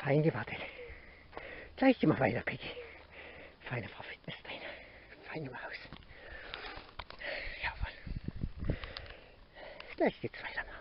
Fein gewartet. Gleich gehen wir weiter, Peggy. Feine Frau Fitnesstrainer. Feine Maus. Jawohl. Gleich geht's weiter.